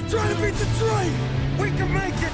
Try to beat the train! We can make it!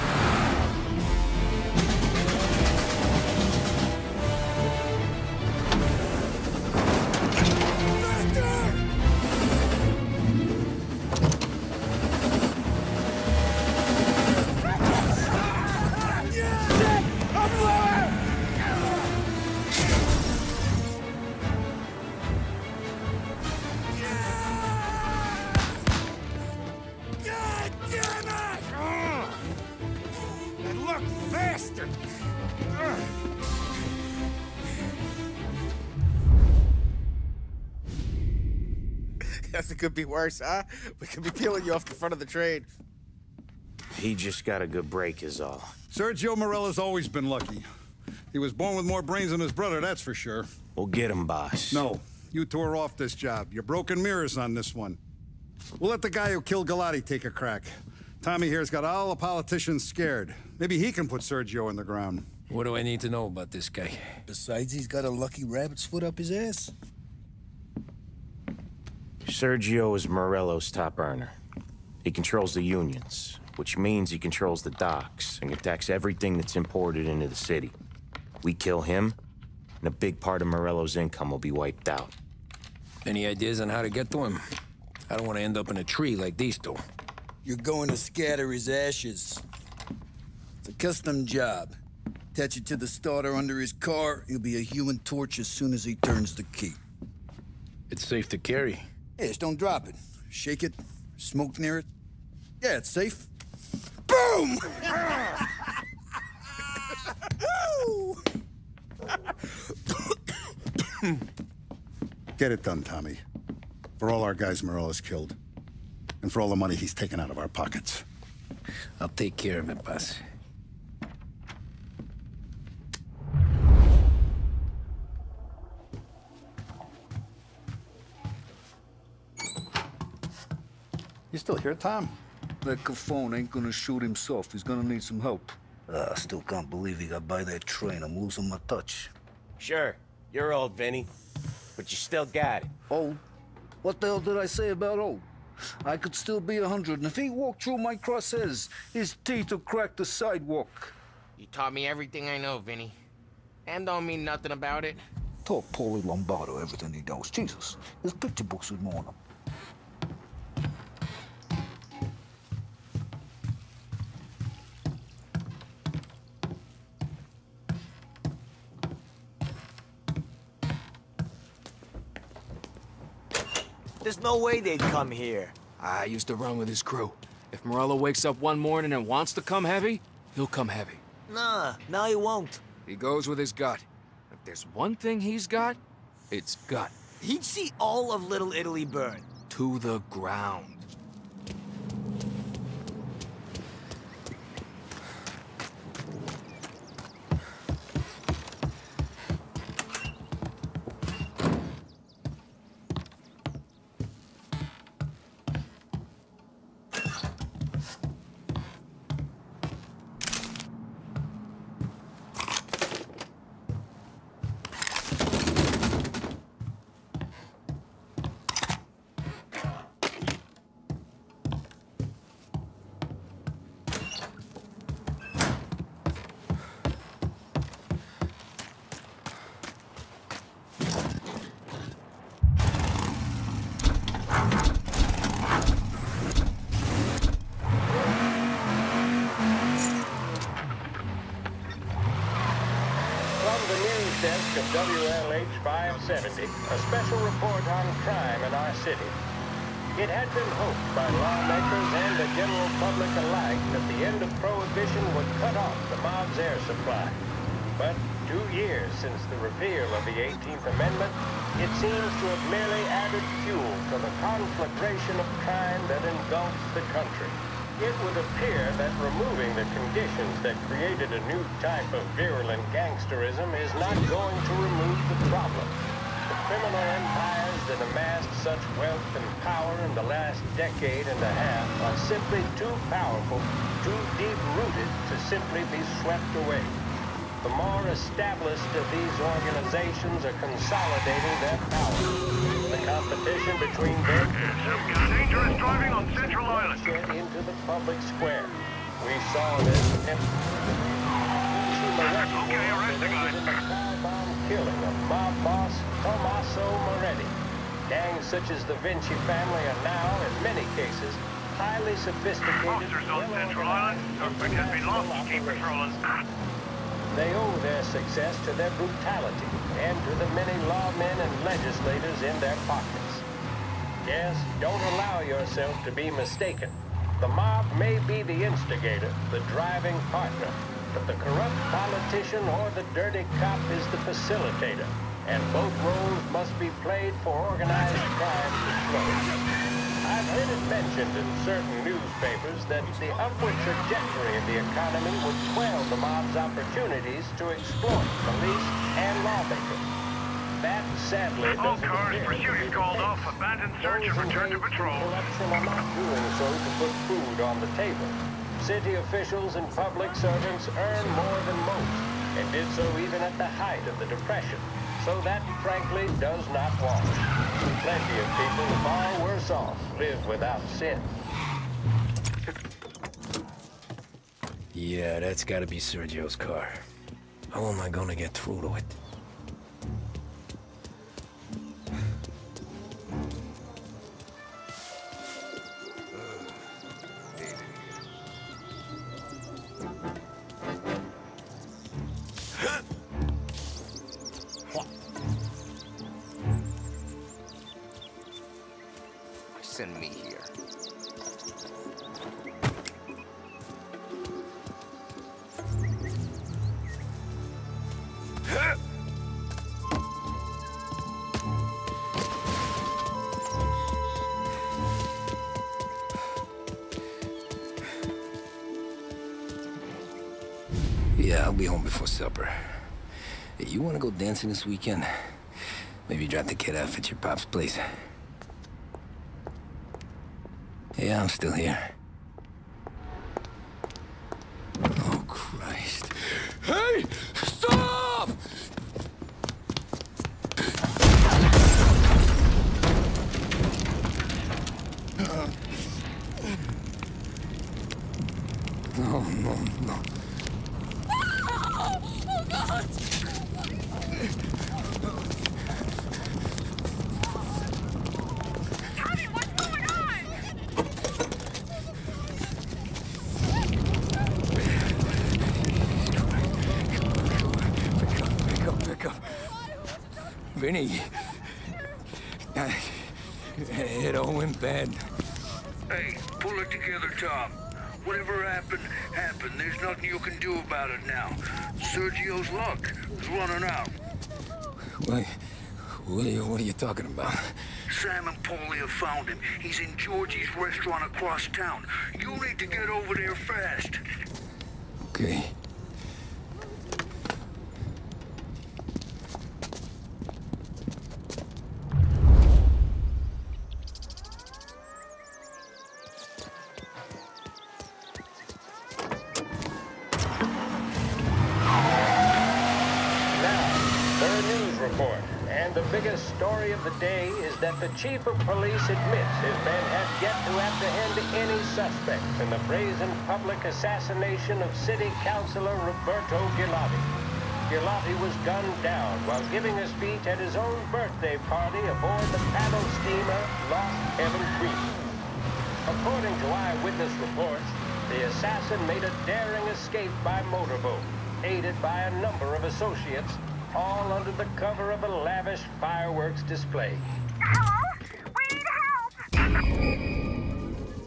Guess it could be worse, huh? We could be peeling you off the front of the train. He just got a good break is all. Sergio Morella's always been lucky. He was born with more brains than his brother, that's for sure. We'll get him, boss. No, you two are off this job. You're broken mirrors on this one. We'll let the guy who killed Galati take a crack. Tommy here's got all the politicians scared. Maybe he can put Sergio in the ground. What do I need to know about this guy? Besides, he's got a lucky rabbit's foot up his ass. Sergio is Morello's top earner. He controls the unions, which means he controls the docks and can tax everything that's imported into the city. We kill him, and a big part of Morello's income will be wiped out. Any ideas on how to get to him? I don't want to end up in a tree like these two. You're going to scatter his ashes. It's a custom job. Attach it to the starter under his car. He'll be a human torch as soon as he turns the key. It's safe to carry. Yeah, just don't drop it. Shake it, smoke near it. Yeah, it's safe. Boom! Get it done, Tommy. For all our guys Morella's killed. And for all the money he's taken out of our pockets. I'll take care of it, boss. You still here, Tom? That Cafone ain't gonna shoot himself. He's gonna need some help. I still can't believe he got by that train. I'm losing my touch. Sure, you're old, Vinny. But you still got it. Old? What the hell did I say about old? I could still be 100, and if he walked through my crosshairs, his teeth would crack the sidewalk. You taught me everything I know, Vinny. And don't mean nothing about it. Taught Paulie Lombardo everything he knows. Jesus, his picture books with more on them. There's no way they'd come here. I used to run with his crew. If Morello wakes up one morning and wants to come heavy, he'll come heavy. Nah, no he won't. He goes with his gut. If there's one thing he's got, it's gut. He'd see all of Little Italy burn. To the ground. Desk of WLH 570, a special report on crime in our city. It had been hoped by lawmakers and the general public alike that the end of Prohibition would cut off the mob's air supply. But 2 years since the repeal of the 18th Amendment, it seems to have merely added fuel to the conflagration of crime that engulfs the country. It would appear that removing the conditions that created a new type of virulent gangsterism is not going to remove the problem. The criminal empires that amassed such wealth and power in the last decade and a half are simply too powerful, too deep-rooted to simply be swept away. The more established of these organizations are consolidating their power. The competition between them... Some dangerous driving on Central Island. ...into public square. We saw this in the car-bomb killing of mob boss Tommaso Moretti. Gangs such as the Vinci family are now, in many cases, highly sophisticated. Officers on Central Island. Suspect has been lost. Keep patrolling. They owe their success to their brutality and to the many lawmen and legislators in their pockets. Yes, don't allow yourself to be mistaken. The mob may be the instigator, the driving partner, but the corrupt politician or the dirty cop is the facilitator, and both roles must be played for organized crime to flourish. I've heard it mentioned in certain newspapers that the upward trajectory of the economy would quell the mob's opportunities to exploit police and lawmakers. That, sadly, All doesn't cars, appear pursuit is called off. Abandon search and return to patrol. Corruption are not doing so to put food on the table. City officials and public servants earn more than most, and did so even at the height of the Depression. So that, frankly, does not wash. Plenty of people far worse off live without sin. Yeah, that's gotta be Sergio's car. How am I gonna get through to it? Send me here. Yeah, I'll be home before supper. Hey, you wanna go dancing this weekend? Maybe drop the kid off at your pop's place. Yeah, I'm still here. Oh, Christ. Hey! Stop! No, no, no. Oh, God! Vinny, it all went bad. Hey, pull it together, Tom. Whatever happened, happened. There's nothing you can do about it now. Sergio's luck is running out. What are you talking about? Sam and Paulie have found him. He's in Georgie's restaurant across town. You need to get over there fast. Okay. The biggest story of the day is that the chief of police admits his men have yet to apprehend any suspects in the brazen public assassination of City Councilor Roberto Gilotti. Gilotti was gunned down while giving a speech at his own birthday party aboard the paddle steamer Lost Heaven Creek. According to eyewitness reports, the assassin made a daring escape by motorboat, aided by a number of associates, all under the cover of a lavish fireworks display. Hello? We need help!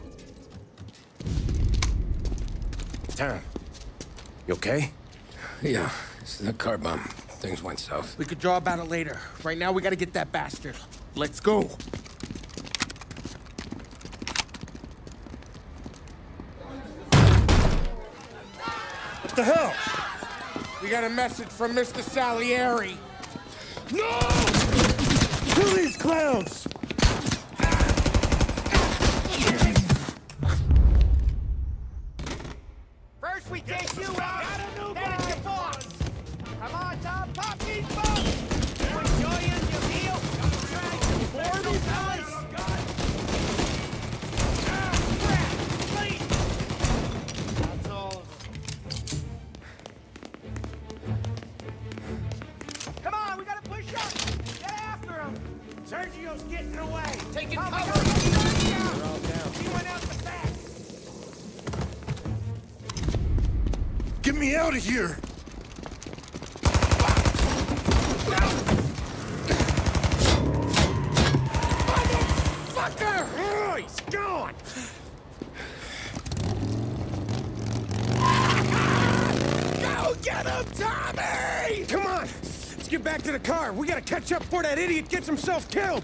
Taryn, you okay? Yeah, it's a car bomb. Things went south. We could draw about it later. Right now, we gotta get that bastard. Let's go. What the hell? We got a message from Mr. Salieri. No! Kill these clowns! First we take you out, then it's your boss. Come on, Tom, pop these bombs! You enjoying your meal? Try to board these fellas? Please! me out of here! Motherfucker! Oh, he's gone! Go get him, Tommy! Come on! Let's get back to the car. We gotta catch up before that idiot gets himself killed!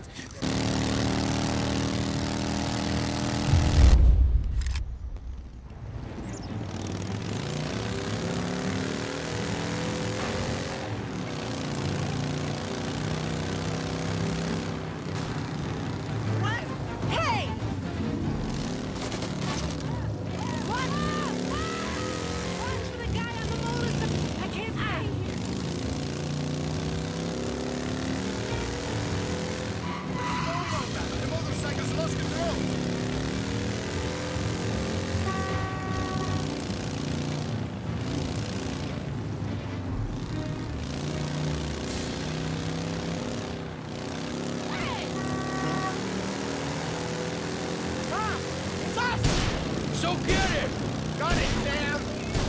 So get it! Got it, Sam!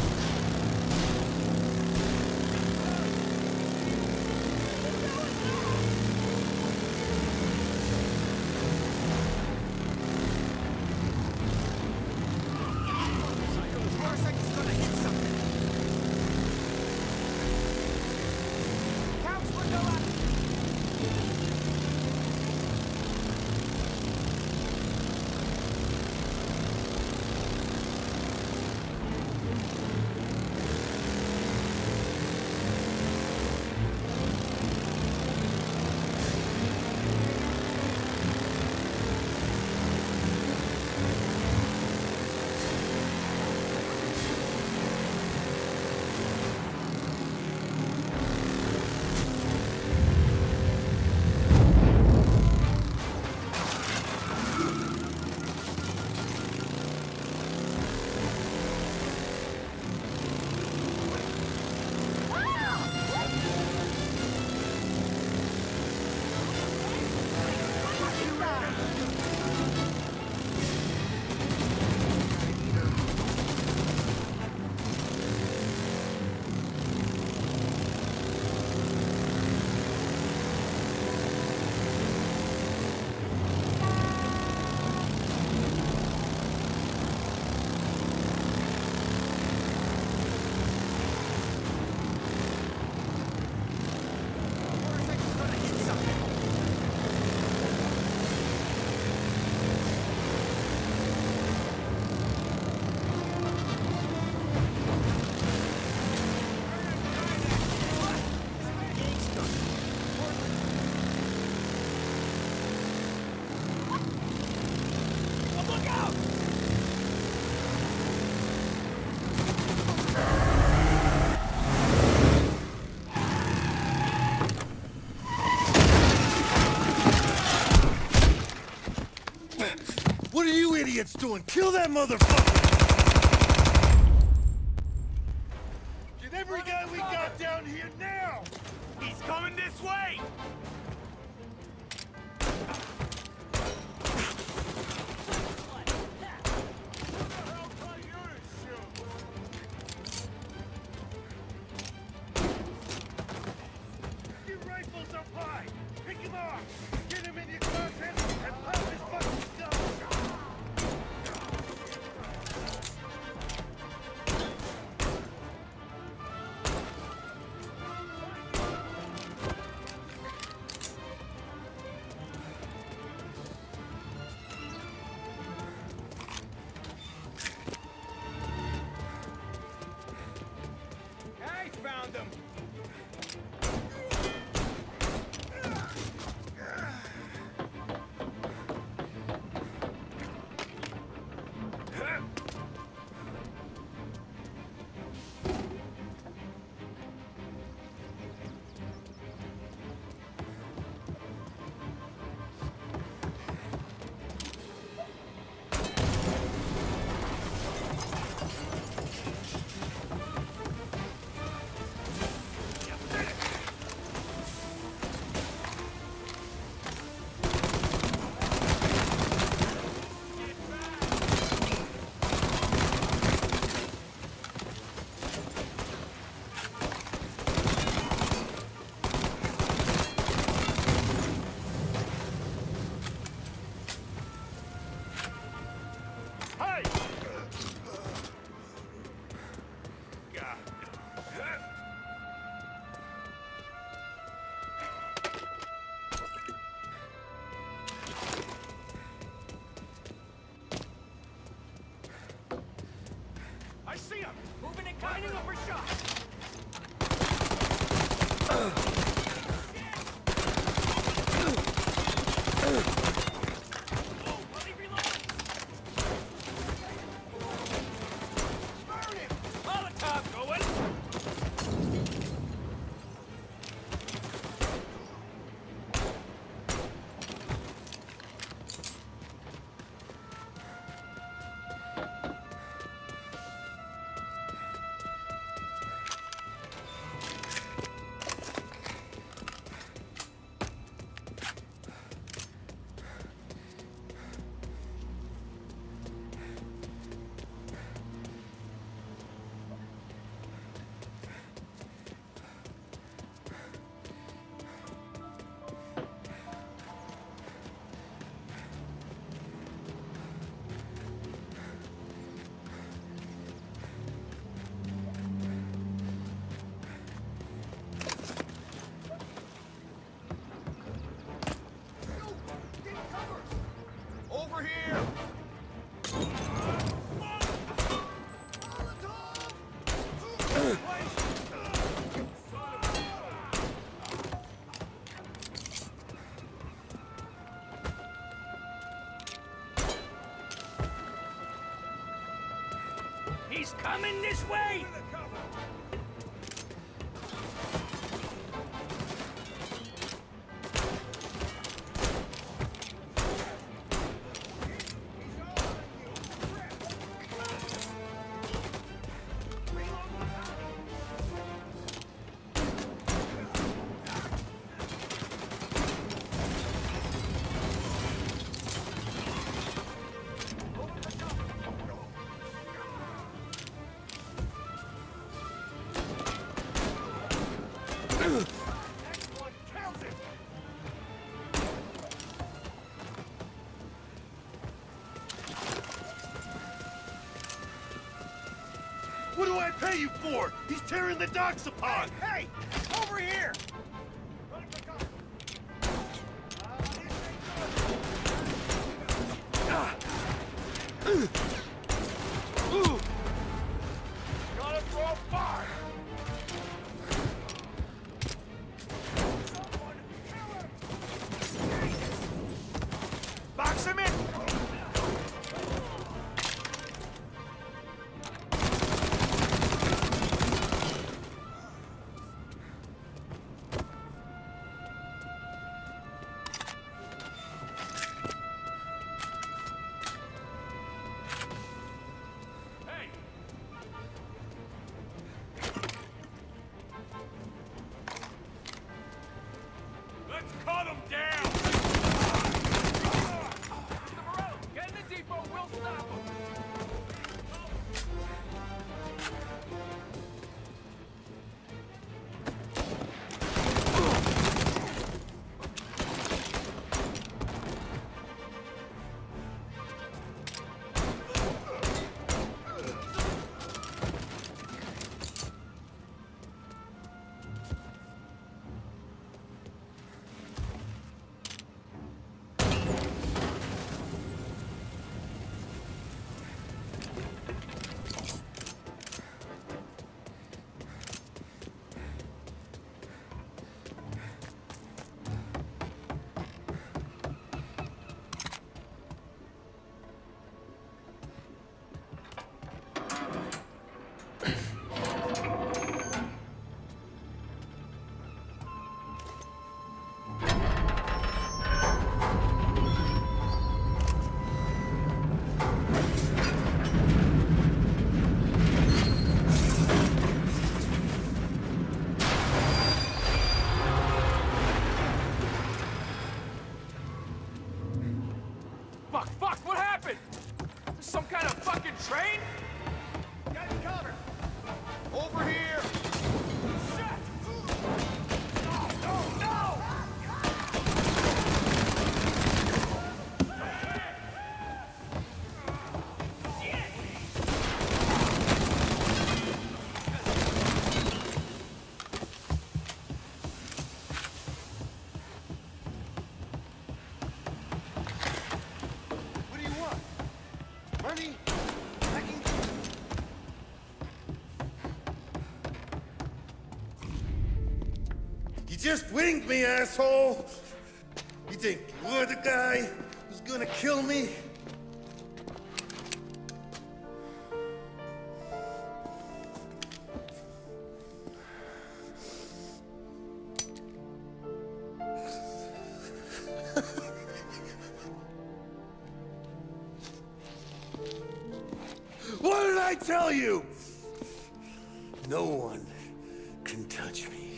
Motorcycle's gonna hit something! Counts will go up! What are you idiots doing? Kill that motherfucker! Get every guy we got down here now! He's coming this way! Your rifles up high! Pick him off! Get him in your closet and pop his fucking skull! Open it, lining up for shot. He's coming this way! What do I pay you for? He's tearing the docks apart! Hey! Over here! Gotta throw fire! Box him in! Let's cut him down! Get in the depot, we'll stop him! Fuck, what happened? Some kind of fucking train? Got you covered. Over here. Shit! No! Money? You just winged me, asshole! You think you're the guy who's gonna kill me? What did I tell you? No one can touch me.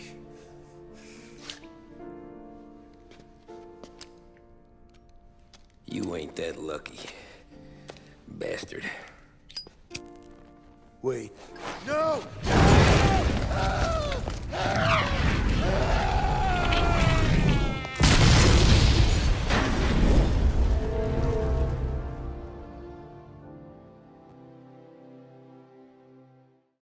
You ain't that lucky, bastard. Wait. No! No!